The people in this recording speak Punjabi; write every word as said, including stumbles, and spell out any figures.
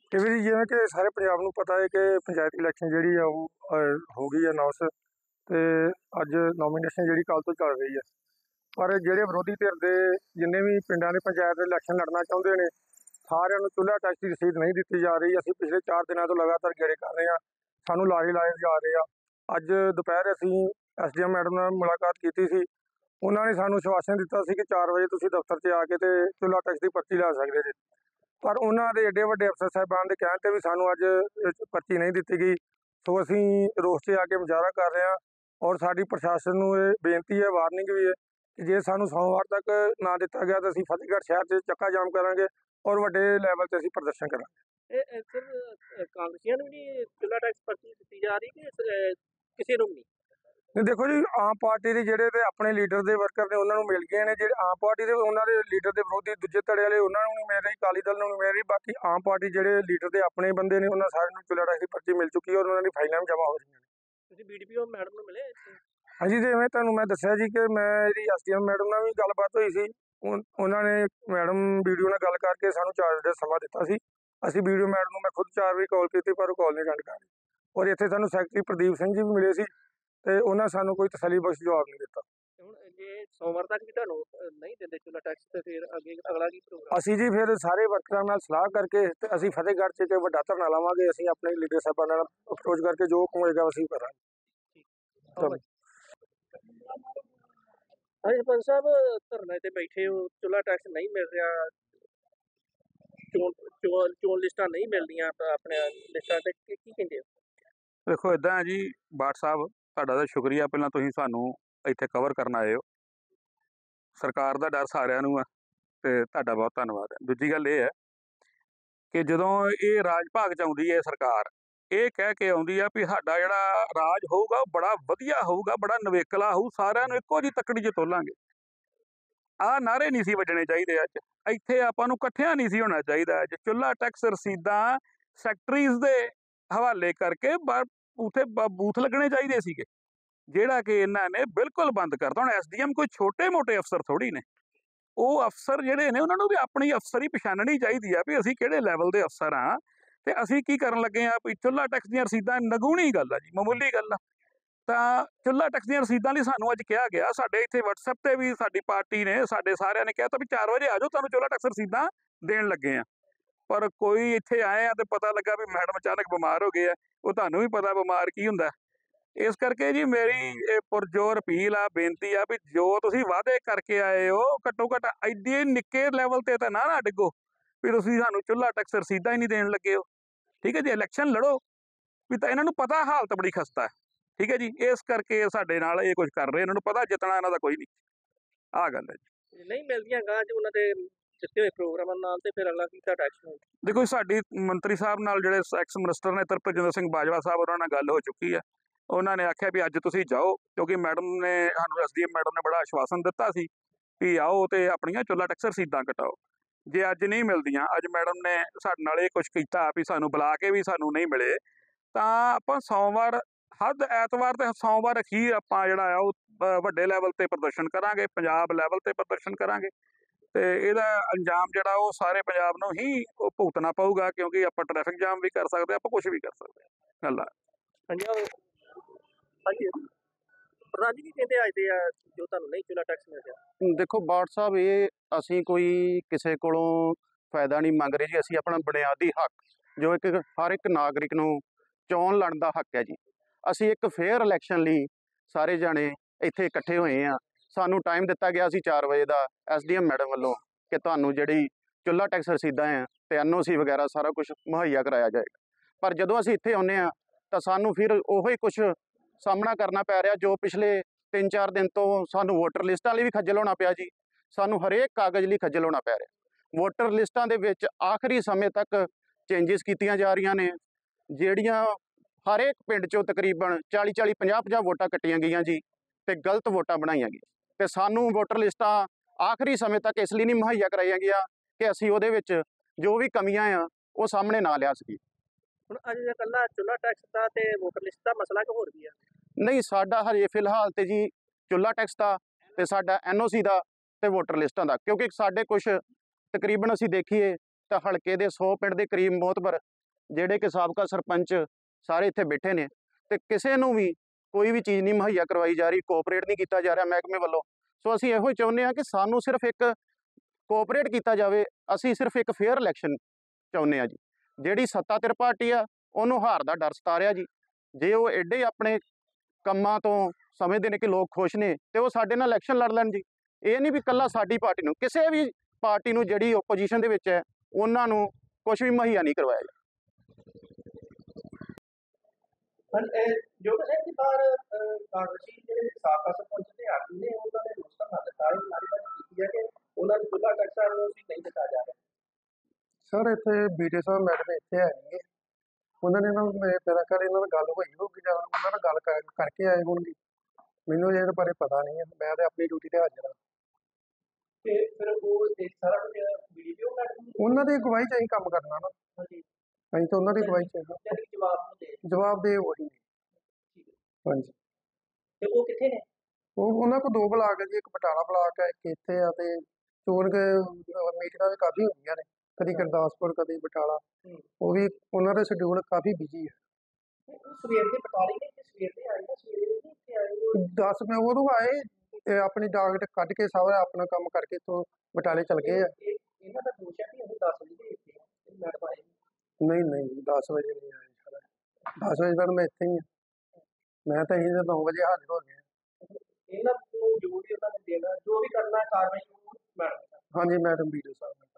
ਇਹ ਵੀ ਜਿਵੇਂ ਕਿ ਸਾਰੇ ਪੰਜਾਬ ਨੂੰ ਪਤਾ ਹੈ ਕਿ ਪੰਚਾਇਤ ਇਲੈਕਸ਼ਨ ਜਿਹੜੀ ਆ ਉਹ ਅਹ, ਹੋ ਗਈ ਹੈ ਅਨਾਉਂਸ ਤੇ ਅੱਜ ਨੋਮੀਨੇਸ਼ਨ ਜਿਹੜੀ ਕੱਲ੍ਹ ਤੋਂ ਚੱਲ ਰਹੀ ਹੈ। ਪਰ ਜਿਹੜੇ ਵਿਰੋਧੀ ਧਿਰ ਦੇ ਜਿੰਨੇ ਵੀ ਪਿੰਡਾਂ ਦੇ ਪੰਚਾਇਤ ਦੇ ਇਲੈਕਸ਼ਨ ਲੜਨਾ ਚਾਹੁੰਦੇ ਨੇ, ਸਾਰਿਆਂ ਨੂੰ ਚੁੱਲ੍ਹਾ ਟੈਕਸ ਦੀ ਰਸੀਦ ਨਹੀਂ ਦਿੱਤੀ ਜਾ ਰਹੀ। ਅਸੀਂ ਪਿਛਲੇ ਚਾਰ ਦਿਨਾਂ ਤੋਂ ਲਗਾਤਾਰ ਗੇੜੇ ਕਰ ਰਹੇ ਹਾਂ, ਸਾਨੂੰ ਲਾਰੇ ਲਾਏ ਜਾ ਰਹੇ ਆ। ਅੱਜ ਦੁਪਹਿਰ ਅਸੀਂ ਐਸ ਡੀ ਐਮ ਮੈਡਮ ਨਾਲ ਮੁਲਾਕਾਤ ਕੀਤੀ ਸੀ। ਉਹਨਾਂ ਨੇ ਸਾਨੂੰ ਆਸ਼ਵਾਸਨ ਦਿੱਤਾ ਸੀ ਕਿ ਚਾਰ ਵਜੇ ਤੁਸੀਂ ਦਫ਼ਤਰ 'ਚ ਆ ਕੇ ਤੇ ਚੁੱਲ੍ਹਾ ਟੈਕਸ ਦੀ ਪਰਚੀ ਲੈ ਸਕਦੇ ਜੇ। ਪਰ ਉਹਨਾਂ ਦੇ ਏਡੇ ਵੱਡੇ ਅਫਸਰ ਸਾਹਿਬਾਨ ਦੇ ਕਹਿਣ 'ਤੇ ਵੀ ਸਾਨੂੰ ਅੱਜ ਪਰਚੀ ਨਹੀਂ ਦਿੱਤੀ ਗਈ। ਸੋ ਅਸੀਂ ਰੋਸ 'ਤੇ ਆ ਕੇ ਮੁਜ਼ਾਹਰਾ ਕਰ ਰਹੇ ਹਾਂ ਔਰ ਸਾਡੀ ਪ੍ਰਸ਼ਾਸਨ ਨੂੰ ਇਹ ਬੇਨਤੀ ਹੈ, ਵਾਰਨਿੰਗ ਵੀ ਹੈ ਕਿ ਜੇ ਸਾਨੂੰ ਸੋਮਵਾਰ ਤੱਕ ਨਾ ਦਿੱਤਾ ਗਿਆ ਤਾਂ ਅਸੀਂ ਫਤਿਹਗੜ੍ਹ ਸ਼ਹਿਰ 'ਚ ਚੱਕਾ ਜਾਮ ਕਰਾਂਗੇ ਔਰ ਵੱਡੇ ਲੈਵਲ 'ਤੇ ਅਸੀਂ ਪ੍ਰਦਰਸ਼ਨ ਕਰਾਂਗੇ। ਇਹ ਸਰ ਕਾਂਗਰਸੀਆਂ ਨੂੰ ਵੀ ਚੁੱਲ੍ਹਾ ਟੈਕਸ ਪਰਚੀ ਦਿੱਤੀ ਜਾ ਰਹੀ ਕਿ ਕਿਸੇ ਨੂੰ ਵੀ ਨਹੀਂ, ਦੇਖੋ ਜੀ, ਆਮ ਪਾਰਟੀ ਦੇ ਜਿਹੜੇ ਤੇ ਆਪਣੇ ਲੀਡਰ ਦੇ ਵਰਕਰ ਨੇ ਉਹਨਾਂ ਨੂੰ ਮਿਲ ਗਏ ਨੇ। ਜਿਹੜੇ ਆਮ ਪਾਰਟੀ ਦੇ ਉਹਨਾਂ ਦੇ ਲੀਡਰ ਦੇ ਵਿਰੋਧੀ ਦੂਜੇ ਧੜੇ ਵਾਲੇ ਉਹਨਾਂ ਨੂੰ ਨਹੀਂ ਮਿਲ ਰਹੀ, ਅਕਾਲੀ ਦਲ ਨੂੰ ਨਹੀਂ ਮਿਲ ਰਹੀ। ਬਾਕੀ ਆਮ ਪਾਰਟੀ ਜਿਹੜੇ ਲੀਡਰ ਦੇ ਆਪਣੇ ਬੰਦੇ ਨੇ ਉਹਨਾਂ ਸਾਰਿਆਂ ਨੂੰ ਚੁੱਲ੍ਹਾ ਟੈਕਸ ਦੀ ਪਰਚੀ ਮਿਲ ਚੁੱਕੀ ਹੈ ਔਰ ਉਹਨਾਂ ਦੀ ਫਾਈਲਾਂ ਵੀ ਜਮ੍ਹਾਂ ਹੋ ਰਹੀਆਂ ਨੇ। ਤੁਸੀਂ B D P O madam ਨੂੰ ਮਿਲੇ ਇੱਥੇ? ਹਾਂਜੀ, ਜਿਵੇਂ ਤੁਹਾਨੂੰ ਮੈਂ ਦੱਸਿਆ ਜੀ ਕਿ ਮੈਂ ਇਹਦੀ ਐਸ ਡੀ ਐਮ ਮੈਡਮ ਨਾਲ ਵੀ ਗੱਲਬਾਤ ਹੋਈ ਸੀ। ਉਹਨਾਂ ਨੇ ਮੈਡਮ ਵੀਡੀਓ ਨਾਲ ਗੱਲ ਕਰਕੇ ਸਾਨੂੰ ਚਾਰ ਵਜੇ ਦਾ ਸਮਾਂ ਦਿੱਤਾ ਸੀ। ਅਸੀਂ ਵੀਡੀਓ ਮੈਡਮ ਨੂੰ ਮੈਂ ਖੁਦ ਚਾਰ ਵਜੇ ਕਾਲ ਕੀਤੀ ਪਰ ਉਹ ਕਾਲ ਨਹੀਂ ਅਟੈਂਡ ਕਰ ਰਹੀ। ਔਰ ਇੱਥੇ ਸਾਨੂੰ ਸੈਕਟਰੀ ਪ੍ਰਦੀਪ ਸਿੰਘ ਜੀ ਵੀ ਮਿਲੇ ਸੀ ਤੇ ਉਹਨਾਂ ਸਾਨੂੰ ਕੋਈ ਤਸੱਲੀ ਬਖਸ਼ ਜਵਾਬ ਨਹੀਂ ਦਿੱਤਾ। ਹੁਣ ਜੇ ਸੋਮਵਾਰ ਤੱਕ ਵੀ ਤੁਹਾਨੂੰ ਨਹੀਂ ਦਿੰਦੇ ਚੁੱਲ੍ਹਾ ਟੈਕਸ ਤੇ ਫਿਰ ਅੱਗੇ ਅਗਲਾ ਕੀ ਪ੍ਰੋਗਰਾਮ? ਅਸੀਂ ਜੀ ਫਿਰ ਸਾਰੇ ਵਰਕਰਾਂ ਨਾਲ ਸਲਾਹ ਕਰਕੇ ਤੇ ਅਸੀਂ ਫਤਿਹਗੜ੍ਹ 'ਚ ਇੱਕ ਵੱਡਾ ਧਰਨਾ ਲਾਵਾਂਗੇ। ਅਸੀਂ ਆਪਣੇ ਲੀਡਰ ਸਾਹਿਬਾਂ ਨਾਲ ਅਪਰੋਚ ਕਰਕੇ ਜੋ ਹੁਕਮ ਹੋਏਗਾ ਅਸੀਂ ਕਰਾਂਗੇ। ਹਾਂਜੀ ਸਰਪੰਚ ਸਾਹਿਬ, ਧਰਨੇ ਤੇ ਬੈਠੇ ਹੋ, ਚੁੱਲ੍ਹਾ ਟੈਕਸ ਨਹੀਂ ਮਿਲ ਰਿਹਾ, ਚੋਣ ਚੋਣ ਚੋਣ ਲਿਸਟਾਂ ਨਹੀਂ ਮਿਲਦੀਆਂ ਆਪਣੇ ਲਿਸਟਾਂ ਤੇ, ਕੀ ਕੀ ਕਹਿੰਦੇ ਹੋ? ਦੇਖੋ ਇੱਦਾਂ ਹੈ ਜੀ ਬਾਠ ਸਾਹਿਬ, ਤੁਹਾਡਾ ਤਾਂ ਸ਼ੁਕਰੀਆ, ਪਹਿਲਾਂ ਤੁਸੀਂ ਸਾਨੂੰ ਇੱਥੇ ਕਵਰ ਕਰਨ ਆਏ ਹੋ। ਸਰਕਾਰ ਦਾ ਡਰ ਸਾਰਿਆਂ ਨੂੰ ਹੈ ਤੇ ਤੁਹਾਡਾ ਬਹੁਤ ਧੰਨਵਾਦ ਹੈ। ਦੂਜੀ ਗੱਲ ਇਹ ਹੈ ਕਿ ਜਦੋਂ ਇਹ ਰਾਜ ਭਾਗ 'ਚ ਆਉਂਦੀ ਹੈ ਸਰਕਾਰ, ਇਹ ਕਹਿ ਕੇ ਆਉਂਦੀ ਆ ਵੀ ਸਾਡਾ ਜਿਹੜਾ ਰਾਜ ਹੋਊਗਾ ਉਹ ਬੜਾ ਵਧੀਆ ਹੋਊਗਾ, ਬੜਾ ਨਵੇਕਲਾ ਹੋਊ, ਸਾਰਿਆਂ ਨੂੰ ਇੱਕੋ ਜਿਹੀ ਤੱਕੜੀ 'ਚ ਤੋਲਾਂਗੇ। ਆਹ ਨਾਅਰੇ ਨਹੀਂ ਸੀ ਵੱਜਣੇ ਚਾਹੀਦੇ। ਅੱਜ ਇੱਥੇ ਆਪਾਂ ਨੂੰ ਇਕੱਠਿਆਂ ਨਹੀਂ ਸੀ ਹੋਣਾ ਚਾਹੀਦਾ। ਅੱਜ ਚੁੱਲ੍ਹਾ ਟੈਕਸ ਰਸੀਦਾਂ ਸੈਕਟਰੀਜ਼ ਦੇ ਹਵਾਲੇ ਕਰਕੇ ਉੱਥੇ ਬੂਥ ਲੱਗਣੇ ਚਾਹੀਦੇ ਸੀਗੇ, ਜਿਹੜਾ ਕਿ ਇਹਨਾਂ ਨੇ ਬਿਲਕੁਲ ਬੰਦ ਕਰਤਾ। ਹੁਣ ਐਸ ਡੀ ਐਮ ਕੋਈ ਛੋਟੇ ਮੋਟੇ ਅਫਸਰ ਥੋੜ੍ਹੀ ਨੇ, ਉਹ ਅਫਸਰ ਜਿਹੜੇ ਨੇ ਉਹਨਾਂ ਨੂੰ ਵੀ ਆਪਣੀ ਅਫਸਰੀ ਪਛਾਣਨੀ ਚਾਹੀਦੀ ਆ ਵੀ ਅਸੀਂ ਕਿਹੜੇ ਲੈਵਲ ਦੇ ਅਫਸਰ ਹਾਂ ਤੇ ਅਸੀਂ ਕੀ ਕਰਨ ਲੱਗੇ ਆ। ਵੀ ਚੁੱਲ੍ਹਾ ਟੈਕਸ ਦੀਆਂ ਰਸੀਦਾਂ ਨਗੂਣੀ ਗੱਲ ਆ ਜੀ, ਮਾਮੂਲੀ ਗੱਲ ਆ। ਤਾਂ ਚੁੱਲ੍ਹਾ ਟੈਕਸ ਦੀਆਂ ਰਸੀਦਾਂ ਲਈ ਸਾਨੂੰ ਅੱਜ ਕਿਹਾ ਗਿਆ, ਸਾਡੇ ਇੱਥੇ ਵਟਸਐਪ ਤੇ ਵੀ ਸਾਡੀ ਪਾਰਟੀ ਨੇ, ਸਾਡੇ ਸਾਰਿਆਂ ਨੇ ਕਿਹਾ ਤਾਂ ਵੀ ਚਾਰ ਵਜੇ ਆ ਜਾਓ, ਤੁਹਾਨੂੰ ਚੁੱਲ੍ਹਾ ਟੈਕਸ ਰਸੀਦਾਂ ਦੇਣ ਲੱਗੇ ਆ। ਪਰ ਕੋਈ ਇੱਥੇ ਆਏ ਆ ਤੇ ਪਤਾ ਲੱਗਾ ਵੀ ਮੈਡਮ ਅਚਾਨਕ ਬਿਮਾਰ ਹੋ ਗਏ ਆ। ਉਹ ਤੁਹਾਨੂੰ ਵੀ ਪਤਾ ਬਿਮਾਰ ਕੀ ਹੁੰਦਾ। ਇਸ ਕਰਕੇ ਜੀ ਮੇਰੀ ਇਹ ਪੁਰਜੋਰ ਅਪੀਲ ਆ, ਬੇਨਤੀ ਆ ਵੀ ਜੋ ਤੁਸੀਂ ਵਾਅਦੇ ਕਰਕੇ ਆਏ ਹੋ, ਘੱਟੋ ਘੱਟ ਐਡੇ ਨਿੱਕੇ ਲੈਵਲ ਤੇ ਤਾਂ ਨਾ ਨਾ ਡਿੱਗੋ ਵੀ ਤੁਸੀਂ ਸਾਨੂੰ ਚੁੱਲ੍ਹਾ ਟੈਕਸ ਰਸੀਦਾਂ ਹੀ ਨਹੀਂ ਦੇਣ ਲੱਗੇ ਹੋ। ਠੀਕ ਹੈ ਜੀ, ਇਲੈਕਸ਼ਨ ਲੜੋ ਵੀ ਤਾਂ ਇਹਨਾਂ ਨੂੰ ਪਤਾ ਹਾਲਤ ਬੜੀ ਖਸਤਾ ਹੈ। ਠੀਕ ਹੈ ਜੀ, ਇਸ ਕਰਕੇ ਸਾਡੇ ਨਾਲ ਇਹ ਕੁਝ ਕਰ ਰਹੇ, ਇਹਨਾਂ ਨੂੰ ਪਤਾ ਜਿੱਤਣਾ ਇਹਨਾਂ ਦਾ ਕੋਈ ਨਹੀਂ। ਆਹ ਗੱਲ ਹੈ ਜੀ। ਨਹੀਂ ਮਿਲਦੀਆਂ ਗਾਂ ਚ ਉਹਨਾਂ ਦੇ ਦਿੱਤੇ ਹੋਏ ਪ੍ਰੋਗਰਾਮਾਂ ਨਾਲ ਤੇ ਫਿਰ ਅਗਲਾ ਕੀ ਤੁਹਾਡਾ ਐਕਸ਼ਨ? ਦੇਖੋ ਸਾਡੀ ਮੰਤਰੀ ਸਾਹਿਬ ਨਾਲ ਜਿਹੜੇ ਐਕਸ ਮਿਨਿਸਟਰ ਨੇ ਤਰਪਜਿੰਦਰ ਸਿੰਘ ਬਾਜਵਾ ਸਾਹਿਬ, ਉਹਨਾਂ ਨਾਲ ਗੱਲ ਹੋ ਚੁੱਕੀ ਹੈ। ਉਹਨਾਂ ਨੇ ਆਖਿਆ ਵੀ ਅੱਜ ਤੁਸੀਂ ਜਾਓ, ਕਿਉਂਕਿ ਮੈਡਮ ਨੇ ਸਾਨੂੰ ਐਸ ਡੀ ਐਮ ਮੈਡਮ ਨੇ ਬੜਾ ਆਸ਼ਵਾਸਨ ਦਿੱਤਾ ਸੀ ਵੀ ਆਓ ਤੇ ਆਪਣੀਆਂ ਚੁੱਲ੍ਹਾ ਟੈਕਸ ਰਸੀਦਾਂ ਕਟਾਓ। ਜੇ ਅੱਜ ਨਹੀਂ ਮਿਲਦੀਆਂ, ਅੱਜ ਮੈਡਮ ਨੇ ਸਾਡੇ ਨਾਲ ਇਹ ਕੁਛ ਕੀਤਾ ਵੀ ਸਾਨੂੰ ਬੁਲਾ ਕੇ ਵੀ ਸਾਨੂੰ ਨਹੀਂ ਮਿਲੇ, ਤਾਂ ਆਪਾਂ ਸੋਮਵਾਰ ਹੱਦ ਐਤਵਾਰ ਤੇ ਸੋਮਵਾਰ ਅਖੀਰ ਆਪਾਂ ਜਿਹੜਾ ਆ ਉਹ ਵੱਡੇ ਲੈਵਲ ਤੇ ਪ੍ਰਦਰਸ਼ਨ ਕਰਾਂਗੇ, ਪੰਜਾਬ ਲੈਵਲ ਤੇ ਪ੍ਰਦਰਸ਼ਨ ਕਰਾਂਗੇ ਤੇ ਇਹਦਾ ਅੰਜਾਮ ਜਿਹੜਾ ਉਹ ਸਾਰੇ ਪੰਜਾਬ ਨੂੰ ਹੀ ਉਹ ਭੁਗਤਣਾ ਪਊਗਾ, ਕਿਉਂਕਿ ਆਪਾਂ ਟ੍ਰੈਫਿਕ ਜਾਮ ਵੀ ਕਰ ਸਕਦੇ, ਆਪਾਂ ਕੁਛ ਵੀ ਕਰ ਸਕਦੇ ਹਾਂ। ਗੱਲ ਆ ਹਾਂਜੀ ਹਾਂਜੀ ਪ੍ਰਧਾਨ ਜੀ, ਕੀ ਕਹਿੰਦੇ ਅੱਜ ਦੇ ਆ ਜੋ ਤੁਹਾਨੂੰ ਨਹੀਂ ਚੁੱਲ੍ਹਾ ਟੈਕਸ ਮਿਲ ਰਿਹਾ? ਦੇਖੋ ਬਾਠ ਸਾਹਿਬ, ਇਹ ਅਸੀਂ ਕੋਈ ਕਿਸੇ ਕੋਲੋਂ ਫਾਇਦਾ ਨਹੀਂ ਮੰਗ ਰਹੇ ਜੀ। ਅਸੀਂ ਆਪਣਾ ਬੁਨਿਆਦੀ ਹੱਕ ਜੋ ਇੱਕ ਹਰ ਇੱਕ ਨਾਗਰਿਕ ਨੂੰ ਚੋਣ ਲੜਨ ਦਾ ਹੱਕ ਹੈ ਜੀ, ਅਸੀਂ ਇੱਕ ਫੇਅਰ ਇਲੈਕਸ਼ਨ ਲਈ ਸਾਰੇ ਜਾਣੇ ਇੱਥੇ ਇਕੱਠੇ ਹੋਏ ਹਾਂ। ਸਾਨੂੰ ਟਾਈਮ ਦਿੱਤਾ ਗਿਆ ਸੀ ਚਾਰ ਵਜੇ ਦਾ ਐਸ ਡੀ ਐਮ ਮੈਡਮ ਵੱਲੋਂ ਕਿ ਤੁਹਾਨੂੰ ਜਿਹੜੀ ਚੁੱਲ੍ਹਾ ਟੈਕਸ ਰਸੀਦਾਂ ਆ ਤੇ ਐਨ ਓ ਸੀ ਵਗੈਰਾ ਸਾਰਾ ਕੁਛ ਮੁਹੱਈਆ ਕਰਾਇਆ ਜਾਏਗਾ। ਪਰ ਜਦੋਂ ਅਸੀਂ ਇੱਥੇ ਆਉਂਦੇ ਹਾਂ ਤਾਂ ਸਾਨੂੰ ਫਿਰ ਉਹੋ ਹੀ ਕੁਛ ਸਾਹਮਣਾ ਕਰਨਾ ਪੈ ਰਿਹਾ ਜੋ ਪਿਛਲੇ ਤਿੰਨ ਚਾਰ ਦਿਨ ਤੋਂ ਸਾਨੂੰ ਵੋਟਰ ਲਿਸਟਾਂ ਲਈ ਵੀ ਖੱਜਲ ਹੋਣਾ ਪਿਆ ਜੀ। ਸਾਨੂੰ ਹਰੇਕ ਕਾਗਜ਼ ਲਈ ਖੱਜਲ ਹੋਣਾ ਪੈ ਰਿਹਾ। ਵੋਟਰ ਲਿਸਟਾਂ ਦੇ ਵਿੱਚ ਆਖਰੀ ਸਮੇਂ ਤੱਕ ਚੇਂਜਿਸ ਕੀਤੀਆਂ ਜਾ ਰਹੀਆਂ ਨੇ, ਜਿਹੜੀਆਂ ਹਰੇਕ ਪਿੰਡ 'ਚੋਂ ਤਕਰੀਬਨ ਚਾਲੀ ਚਾਲੀ ਪੰਜਾਹ ਪੰਜਾਹ ਵੋਟਾਂ ਕੱਟੀਆਂ ਗਈਆਂ ਜੀ ਤੇ ਗਲਤ ਵੋਟਾਂ ਬਣਾਈਆਂ ਗਈਆਂ ਤੇ ਸਾਨੂੰ ਵੋਟਰ ਲਿਸਟਾਂ ਆਖਰੀ ਸਮੇਂ ਤੱਕ ਇਸ ਲਈ ਨਹੀਂ ਮੁਹੱਈਆ ਕਰਾਈਆਂ ਗਈਆਂ ਕਿ ਅਸੀਂ ਉਹਦੇ ਵਿੱਚ ਜੋ ਵੀ ਕਮੀਆਂ ਆ ਉਹ ਸਾਹਮਣੇ ਨਾ ਲਿਆ ਸਕੀਏ। ਹੁਣ ਅੱਜ ਇਕੱਲਾ ਚੁੱਲ੍ਹਾ ਟੈਕਸ ਦਾ ਤੇ ਵੋਟਰ ਲਿਸਟ ਦਾ ਮਸਲਾ ਕਿ ਹੋਰ ਵੀ ਆ? ਨਹੀਂ, ਸਾਡਾ ਹਜੇ ਫਿਲਹਾਲ ਤੇ ਜੀ ਚੁੱਲ੍ਹਾ ਟੈਕਸ ਦਾ ਤੇ ਸਾਡਾ ਐਨ ਓ ਸੀ ਦਾ ਤੇ ਵੋਟਰ ਲਿਸਟਾਂ ਦਾ, ਕਿਉਂਕਿ ਸਾਡੇ ਕੁਛ ਤਕਰੀਬਨ ਅਸੀਂ ਦੇਖੀਏ ਤਾਂ ਹਲਕੇ ਦੇ ਸੌ ਪਿੰਡ ਦੇ ਕਰੀਬ ਮੋਹਤਬਰ ਜਿਹੜੇ ਕਿ ਸਾਬਕਾ ਸਰਪੰਚ ਸਾਰੇ ਇੱਥੇ ਬੈਠੇ ਨੇ, ਤੇ ਕਿਸੇ ਨੂੰ ਵੀ ਕੋਈ ਵੀ ਚੀਜ਼ ਨਹੀਂ ਮੁਹੱਈਆ ਕਰਵਾਈ ਜਾ ਰਹੀ, ਕੋਆਪਰੇਟ ਨਹੀਂ ਕੀਤਾ ਜਾ ਰਿਹਾ ਮਹਿਕਮੇ ਵੱਲੋਂ। ਸੋ ਅਸੀਂ ਇਹੋ ਹੀ ਚਾਹੁੰਦੇ ਹਾਂ ਕਿ ਸਾਨੂੰ ਸਿਰਫ ਇੱਕ ਕੋਆਪਰੇਟ ਕੀਤਾ ਜਾਵੇ, ਅਸੀਂ ਸਿਰਫ ਇੱਕ ਫੇਅਰ ਇਲੈਕਸ਼ਨ ਚਾਹੁੰਦੇ ਹਾਂ ਜੀ। ਜਿਹੜੀ ਸੱਤਾਧਿਰ ਪਾਰਟੀ ਆ ਉਹਨੂੰ ਹਾਰ ਦਾ ਡਰ ਸਤਾ ਰਿਹਾ ਜੀ। ਜੇ ਉਹ ਐਡੇ ਆਪਣੇ ਕੰਮਾਂ ਤੋਂ ਸਮਝਦੇ ਨੇ ਕਿ ਲੋਕ ਖੁਸ਼ ਨੇ, ਤੇ ਉਹ ਸਾਡੇ ਨਾਲ ਇਲੈਕਸ਼ਨ ਲੜ ਲੈਣ ਜੀ। ਇਹ ਨਹੀਂ ਵੀ ਇਕੱਲਾ ਸਾਡੀ ਪਾਰਟੀ ਨੂੰ, ਕਿਸੇ ਵੀ ਪਾਰਟੀ ਨੂੰ ਜਿਹੜੀ ਓਪੋਜੀਸ਼ਨ ਦੇ ਵਿੱਚ ਹੈ ਉਹਨਾਂ ਨੂੰ ਕੁਝ ਵੀ ਮੁਹੱਈਆ ਨਹੀਂ ਕਰਵਾਇਆ ਜੀ। ਜੋ ਕਿ ਸਾਹਿਬ ਦੀ ਬਾਹਰ ਕਾਂਗਰਸੀ ਜਿਹੜੇ ਸਾਬਕਾ ਸਰਪੰਚ ਤੇ ਆਗੂ ਨੇ ਉਹਨਾਂ ਨੇ ਰੋਸ ਧਰਨਾ ਦਿੱਤਾ ਹੈ, ਨਾਅਰੇਬਾਜ਼ੀ ਕੀਤੀ ਹੈ ਕਿ ਉਹਨਾਂ ਨੂੰ ਖੁੱਲ੍ਹਾ ਟੈਕਸ ਅਸੀਂ ਨਹੀਂ ਦਿੱਤਾ ਜਾ ਰਿਹਾ। ਸਰ ਇੱਥੇ ਬੀਡੇ ਸਾਹਿਬ ਮੈਡਮ ਇੱਥੇ ਆਏਗੇ, ਉਹਨਾਂ ਨੇ ਨਾ ਮੇਰਾ ਕਰ ਇਹਨਾਂ ਨਾਲ ਗੱਲ ਹੋਈ ਹੋਊਗੀ ਜਾਂ ਉਹਨਾਂ ਨਾਲ ਗੱਲ ਕਰ- ਕਰਕੇ ਆਏ ਹੋਣਗੇ। ਮੈਨੂੰ ਇਹਦੇ ਬਾਰੇ ਪਤਾ ਨਹੀਂ ਹੈ, ਮੈਂ ਤਾਂ ਆਪਣੀ ਡਿਊਟੀ ਤੇ ਹਾਜ਼ਰ ਹਾਂ। ਤੇ ਫਿਰ ਉਹ ਇਹ ਸਾਰਾ ਕੁਝ ਵੀਡੀਓ ਮੈਡਮ ਉਹਨਾਂ ਦੀ ਅਗਵਾਈ 'ਚ ਅਸੀਂ ਕੰਮ ਕਰਨਾ ਨਾ, ਹਾਂਜੀ ਅਸੀਂ ਤਾਂ ਉਹਨਾਂ ਦੀ ਅਗਵਾਈ 'ਚ ਹਾਂ। ਜਦ ਜਵਾਬ ਨੂੰ ਦੇ ਜਵਾਬ ਦੇ ਉਹੀ ਨੇ। ਹਾਂਜੀ, ਤੇ ਉਹ ਕਿੱਥੇ ਨੇ? ਉਹ ਉਹਨਾਂ ਕੋਲ ਦੋ ਬਲਾਕ ਹੈ ਜੀ, ਇੱਕ ਬਟਾਲਾ ਬਲਾਕ ਹੈ, ਇੱਕ ਇੱਥੇ ਆ, ਤੇ ਚੋਣ ਮੀਟਿੰਗਾਂ ਵੀ ਕਾਫੀ ਹੁੰਦੀਆਂ ਨੇ, ਕਦੀ ਗੁਰਦਾਸਪੁਰ ਕਦੀ ਬਟਾਲਾ। ਉਹ ਵੀ ਉਹਨਾਂ ਦਾ ਸ਼ਡਿਊਲ ਕਾਫੀ ਬਿਜੀ ਹੈ। ਉਹ ਸਵੇਰ ਦੇ ਬਟਾਲੇ ਨੇ ਤੇ ਸਵੇਰ ਦੇ ਆਏ ਨੇ, ਸਵੇਰੇ ਨਹੀਂ ਇੱਥੇ ਆਏ ਉਹ। ਦਸ ਮੈਂ ਉਦੋਂ ਆਏ ਤੇ ਆਪਣੀ ਡਾਕਟ ਕੱਢ ਕੇ ਸਾਰਾ ਆਪਣਾ ਕੰਮ ਕਰਕੇ ਤੋਂ ਬਟਾਲੇ ਚਲ ਗਏ ਆ। ਇਹ- ਇਹਨਾਂ ਦਾ ਦੋਸ਼ ਹੈ ਕਿ ਉਹ ਦਸ ਵਜੇ ਦੇ ਇੱਥੇ ਆ ਤੇ ਮੈਡਮ ਆਏ ਨੀ। ਨਹੀਂ ਨਹੀਂ ਦਸ ਵਜੇ ਨਹੀਂ ਆਏ ਸਰ, ਦਸ ਵਜੇ ਤੱਕ ਮੈਂ ਇੱਥੇ ਹੀ ਹਾਂ। ਮੈਂ ਤਾਂ ਇਹੀ ਨੌ ਵਜੇ ਹਾਜ਼ਰ ਹੋ ਗਿਆ। ਇਹਨਾਂ ਨੂੰ ਜੋ ਵੀ ਉਹਨਾਂ ਨੇ ਦੇਣਾ, ਜੋ ਵੀ ਕਰਨਾ ਕਾਰਵਾਈ ਉਹ ਮੈਡਮ ਹਾਂਜੀ ਮੈਡਮ ਵੀਡੀਓ ਸਾਹਿਬ।